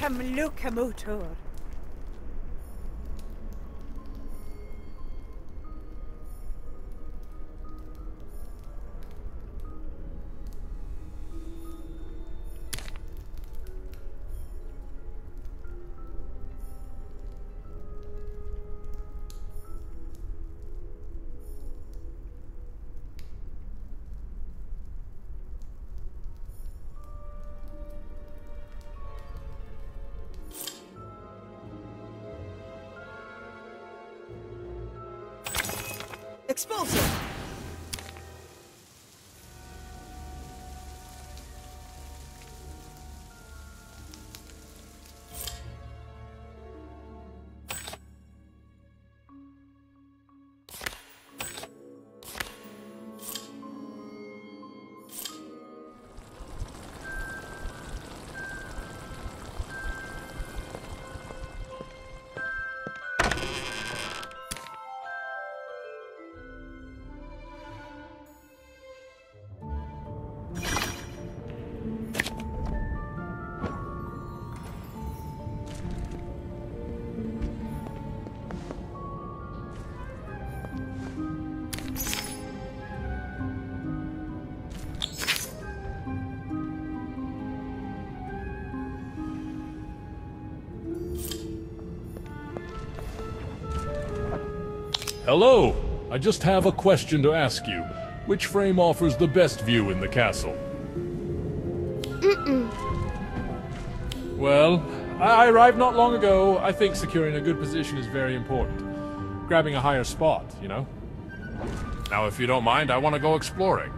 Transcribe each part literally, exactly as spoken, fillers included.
Autumn locomotor. Explosive! Hello! I just have a question to ask you. Which frame offers the best view in the castle? Mm-mm. Well, I arrived not long ago. I think securing a good position is very important. Grabbing a higher spot, you know? Now, if you don't mind, I want to go exploring.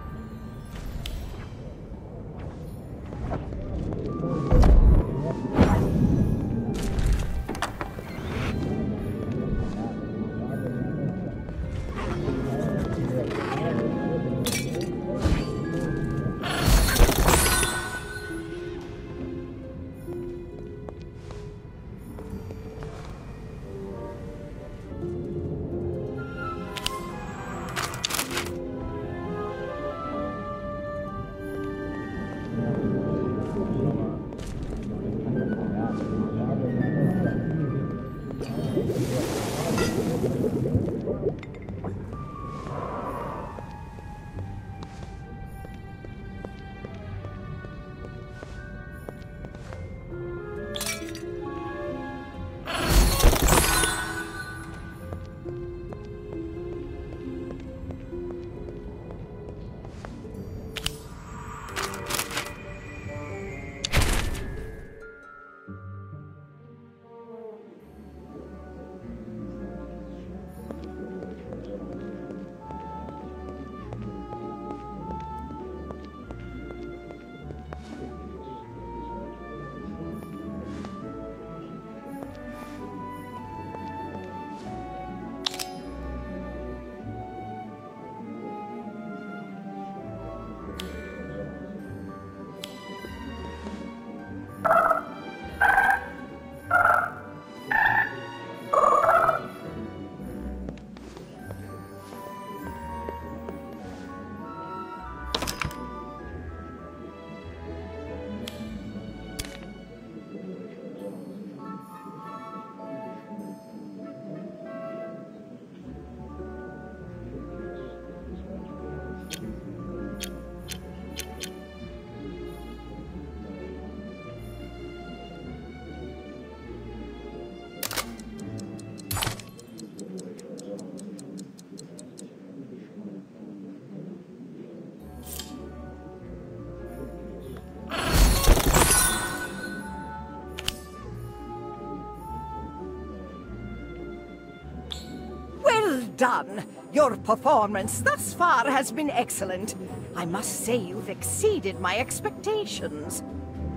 Done. Your performance thus far has been excellent. I must say you've exceeded my expectations.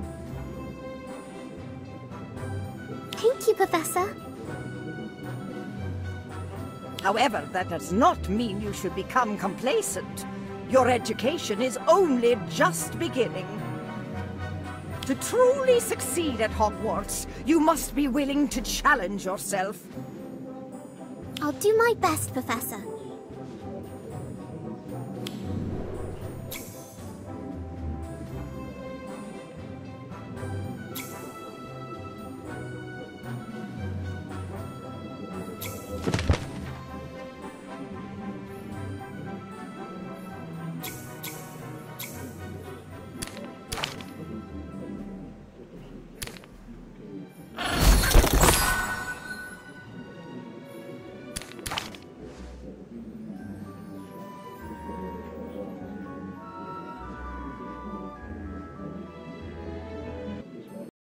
Thank you, Professor. However, that does not mean you should become complacent. Your education is only just beginning. To truly succeed at Hogwarts, you must be willing to challenge yourself. I'll do my best, Professor.